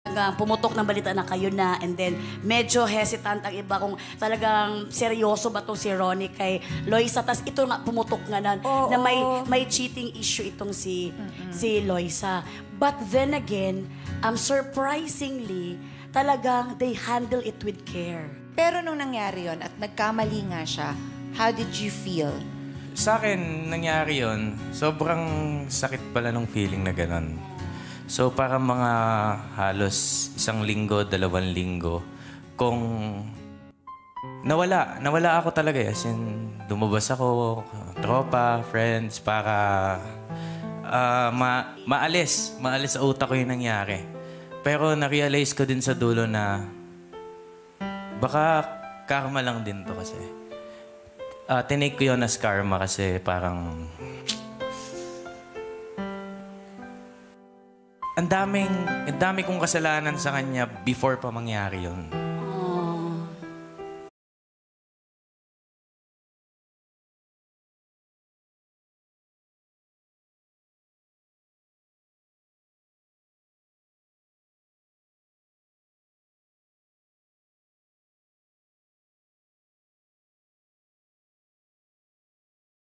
Pumutok ng balita na kayo na, and then medyo hesitant ang iba kung talagang seryoso ba itong si Ronnie kay Loisa. Tapos ito nga, pumutok nga na may cheating issue itong si Loisa. But then again, surprisingly, talagang they handle it with care. Pero nung nangyari yon at nagkamali nga siya, how did you feel? Sa akin, nangyari yon, sobrang sakit pala nung feeling na gano'n. So, para mga halos 1 linggo, 2 linggo, kung nawala ako talaga. As in, lumabas ako, tropa, friends, para maalis sa utak ko yung nangyari. Pero na-realize ko din sa dulo na baka karma lang din to kasi. Tinake ko yun as karma kasi parang ang dami kong kasalanan sa kanya before pa mangyari yun.